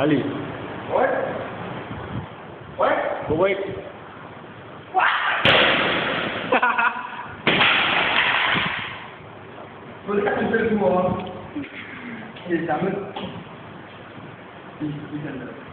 Ali. What? What? Wait. Boleh tak hampir semua? Sama. Di sana.